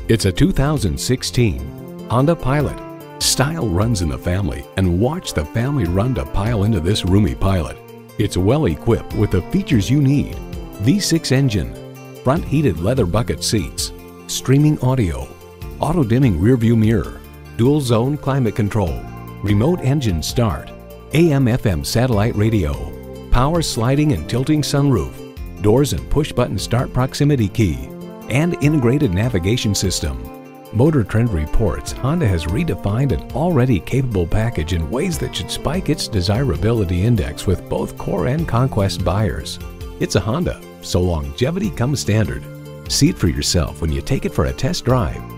It's a 2016 Honda Pilot. Style runs in the family, and watch the family run to pile into this roomy Pilot. It's well equipped with the features you need: V6 engine, front heated leather bucket seats, streaming audio, auto dimming rearview mirror, dual zone climate control, remote engine start, AM/FM satellite radio, power sliding and tilting sunroof, doors and push button start proximity key, and integrated navigation system. Motor Trend reports Honda has redefined an already capable package in ways that should spike its desirability index with both core and conquest buyers. It's a Honda, so longevity comes standard. See it for yourself when you take it for a test drive.